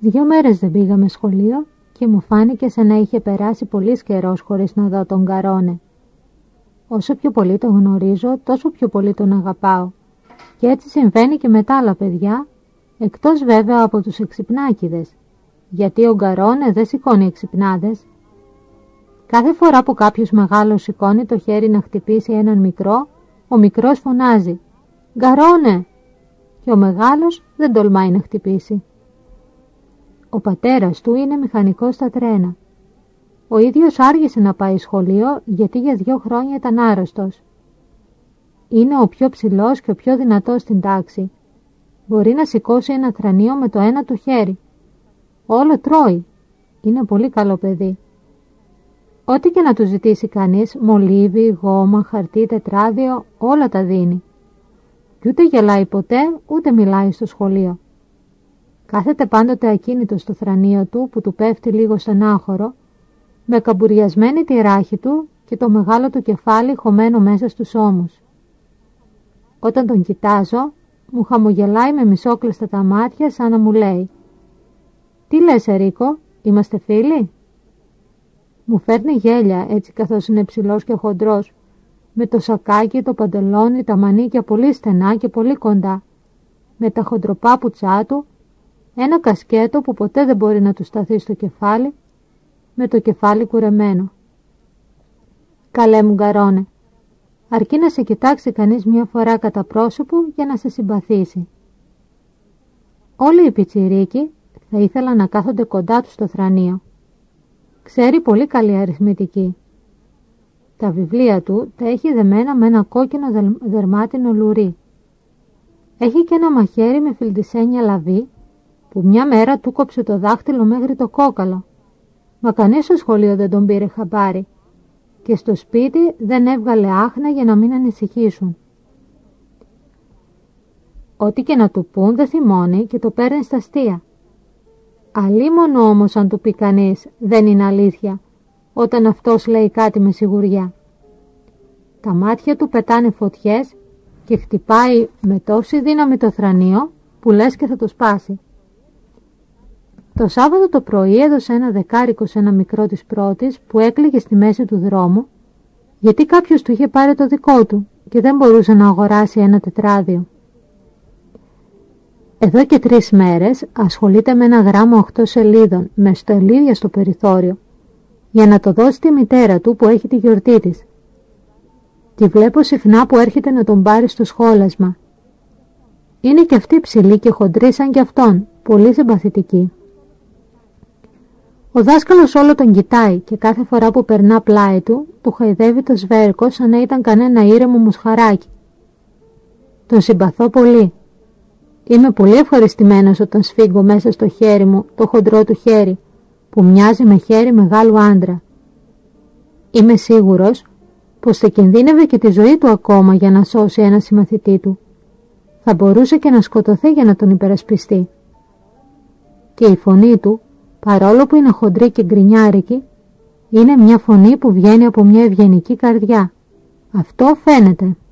2 μέρες δεν πήγαμε σχολείο και μου φάνηκε σαν να είχε περάσει πολύς καιρός χωρίς να δω τον Γκαρόνε. Όσο πιο πολύ τον γνωρίζω, τόσο πιο πολύ τον αγαπάω. Και έτσι συμβαίνει και με τα άλλα παιδιά, εκτός βέβαια από τους εξυπνάκηδες, γιατί ο Γκαρόνε δεν σηκώνει εξυπνάδες. Κάθε φορά που κάποιος μεγάλος σηκώνει το χέρι να χτυπήσει έναν μικρό, ο μικρός φωνάζει «Γκαρόνε!» και ο μεγάλος δεν τολμάει να χτυπήσει. Ο πατέρας του είναι μηχανικός στα τρένα. Ο ίδιος άργησε να πάει σχολείο γιατί για 2 χρόνια ήταν άρρωστος. Είναι ο πιο ψηλός και ο πιο δυνατός στην τάξη. Μπορεί να σηκώσει ένα θρανίο με το ένα του χέρι. Όλο τρώει. Είναι πολύ καλό παιδί. Ό,τι και να του ζητήσει κανείς, μολύβι, γόμα, χαρτί, τετράδιο, όλα τα δίνει. Κι ούτε γελάει ποτέ, ούτε μιλάει στο σχολείο. Κάθεται πάντοτε ακίνητο στο θρανίο του που του πέφτει λίγο στενάχωρο, με καμπουριασμένη τη ράχη του και το μεγάλο του κεφάλι χωμένο μέσα στους ώμους. Όταν τον κοιτάζω, μου χαμογελάει με μισόκλειστα τα μάτια σαν να μου λέει «Τι λες, Ερίκο, είμαστε φίλοι?» Μου φέρνει γέλια έτσι καθώς είναι ψηλός και χοντρός, με το σακάκι, το παντελόνι, τα μανίκια πολύ στενά και πολύ κοντά, με τα χοντροπάπουτσά του, ένα κασκέτο που ποτέ δεν μπορεί να του σταθεί στο κεφάλι, με το κεφάλι κουρεμένο. «Καλέ μου Γκαρόνε, αρκεί να σε κοιτάξει κανείς 1 φορά κατά πρόσωπο για να σε συμπαθήσει». Όλοι οι πιτσιρίκοι θα ήθελαν να κάθονται κοντά του στο θρανίο. Ξέρει πολύ καλή αριθμητική. Τα βιβλία του τα έχει δεμένα με ένα κόκκινο δερμάτινο λουρί. Έχει και ένα μαχαίρι με φιλτισένια λαβή που μια μέρα του κόψε το δάχτυλο μέχρι το κόκαλο. Μα κανείς στο σχολείο δεν τον πήρε χαμπάρι και στο σπίτι δεν έβγαλε άχνα για να μην ανησυχήσουν. Ό,τι και να του πούν δεν θυμώνει και το παίρνει στα αστεία. Αλίμονο όμως αν του πει κανείς δεν είναι αλήθεια, όταν αυτός λέει κάτι με σιγουριά. Τα μάτια του πετάνε φωτιές και χτυπάει με τόση δύναμη το θρανίο που λες και θα το σπάσει. Το Σάββατο το πρωί έδωσε ένα δεκάρικο σε ένα μικρό της πρώτης που έκλαιγε στη μέση του δρόμου, γιατί κάποιος του είχε πάρει το δικό του και δεν μπορούσε να αγοράσει ένα τετράδιο. Εδώ και 3 μέρες ασχολείται με ένα γράμμα 8 σελίδων με στολίδια στο περιθώριο για να το δώσει στη μητέρα του που έχει τη γιορτή της. Τη βλέπω συχνά που έρχεται να τον πάρει στο σχόλασμα. Είναι και αυτή ψηλή και χοντρή σαν κι αυτόν, πολύ συμπαθητική. Ο δάσκαλος όλο τον κοιτάει και κάθε φορά που περνά πλάι του, του χαϊδεύει το σβέρκο σαν να ήταν κανένα ήρεμο μοσχαράκι. Τον συμπαθώ πολύ. Είμαι πολύ ευχαριστημένος όταν σφίγγω μέσα στο χέρι μου το χοντρό του χέρι, που μοιάζει με χέρι μεγάλου άντρα. Είμαι σίγουρος πως θα κινδύνευε και τη ζωή του ακόμα για να σώσει ένα συμμαθητή του. Θα μπορούσε και να σκοτωθεί για να τον υπερασπιστεί. Και η φωνή του, παρόλο που είναι χοντρή και γκρινιάρικη, είναι μια φωνή που βγαίνει από μια ευγενική καρδιά. Αυτό φαίνεται.